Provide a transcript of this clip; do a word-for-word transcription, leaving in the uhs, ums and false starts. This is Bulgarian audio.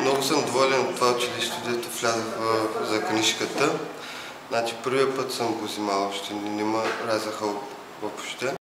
Много съм доволен от това училище, дето влязах за книжката. Значи първият път съм го взимал, още не ме разяха въобще.